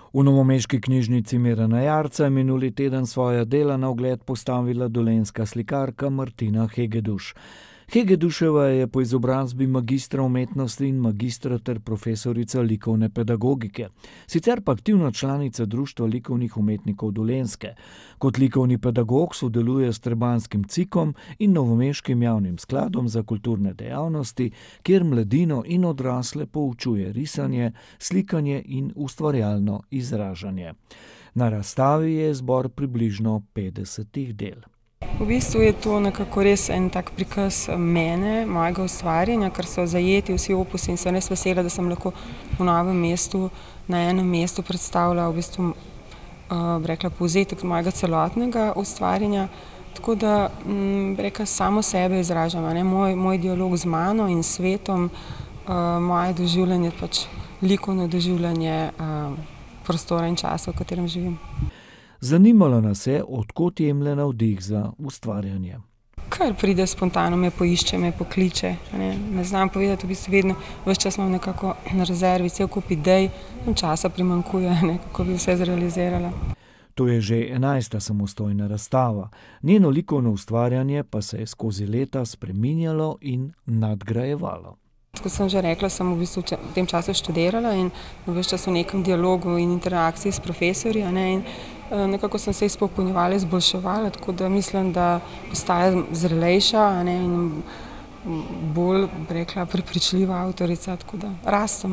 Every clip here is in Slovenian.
V novomeški knjižnici Mirana Jarca je minuli teden svoja dela na ogled postavila dolenjska slikarka Martina Hegeduš. Hegeduševa je po izobrazbi magistra umetnosti in magistra ter profesorica likovne pedagogike. Sicer pa aktivna članica Društva likovnih umetnikov Dolenjske. Kot likovni pedagog sodeluje s Trebanjskim cikom in Novomeškim javnim skladom za kulturne dejavnosti, kjer mladino in odrasle poučuje risanje, slikanje in ustvarjalno izražanje. Na razstavi je zbor približno 50 del. V bistvu je to nekako res en tak prikaz mene, mojega ustvarjanja, ker so zajeti vsi opusi in sem res vesela, da sem lahko v Novem mestu na enem mestu predstavila v bistvu rekla povzetek mojega celotnega ustvarjanja. Tako da rekla samo sebe izražam, moj dialog z mano in svetom, moje doživljanje, pač likovno doživljanje prostora in časa, v katerem živim. Zanimalo nas je, od kod jemlje navdih za ustvarjanje. Kar pride spontano, me poišče, me pokliče. Ne znam povedati, v bistvu vedno, ves čas imam nekako na rezervi, cel kup idej, časa primanjkuje, kako bi vse zrealizirala. To je že 11. samostojna razstava. Njeno likovno ustvarjanje pa se je skozi leta spreminjalo in nadgrajevalo. Kot sem že rekla, sem v bistvu v tem času študirala in ves čas v nekem dialogu in interakciji s profesorji, in nekako sem se izpopolnjevala, izboljševala, tako da mislim, da postaja zrelejša in bolj, rekla, prepričljiva avtorica, tako da rastem.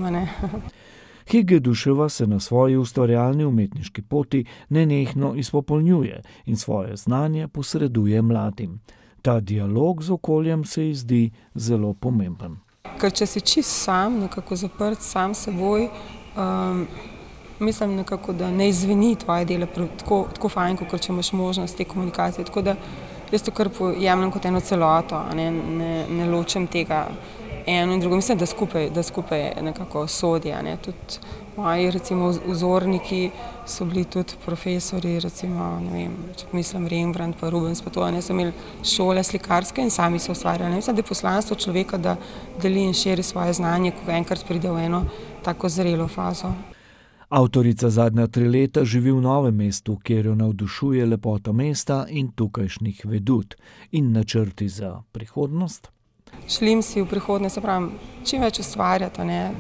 Hegeduševa se na svoji ustvarjalni umetniški poti nenehno izpopolnjuje in svoje znanje posreduje mladim. Ta dialog z okoljem se ji zdi zelo pomemben. Ker če si čist sam, nekako zaprt sam seboj, mislim nekako, da ne izveni tvoje delo tako fajn, kot če imaš možnost te komunikacije. Tako da jaz to kar jemljem kot eno celoto, ne ločem tega eno in drugo. Mislim, da skupaj nekako sodi. Tudi moji recimo vzorniki so bili tudi profesori, recimo, ne vem, če mislim Rembrandt pa Rubens pa to, so imeli šole slikarske in sami so ustvarjali. Mislim, da je poslanstvo človeka, da deli in širi svoje znanje, ko enkrat pride v eno tako zrelo fazo. Avtorica zadnja 3 leta živi v Novem mestu, kjer jo navdušuje lepota mesta in tukajšnjih vedut. In načrti za prihodnost? Želim si v prihodnje, se pravim, čim več ustvarjati,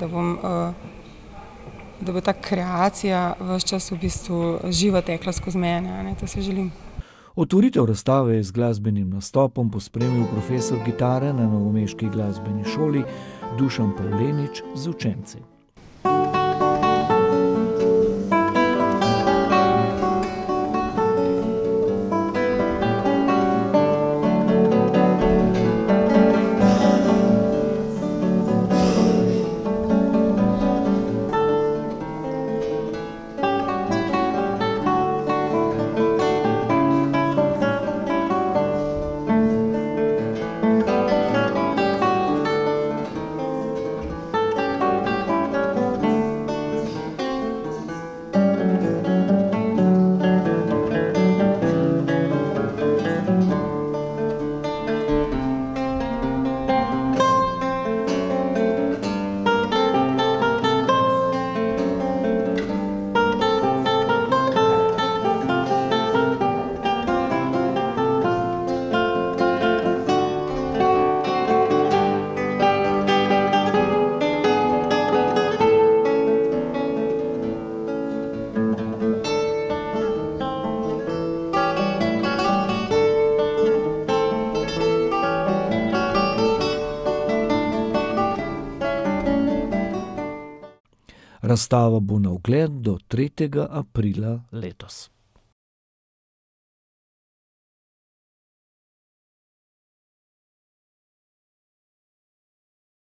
da bo ta kreacija ves čas v bistvu živa tekla skozi mene, to si želim. Otvoritev razstave je z glasbenim nastopom pospremil profesor gitare na Novomeški glasbeni šoli Dušan Pavlenič z učenci. Razstava bo na ogled do 3. aprila letos.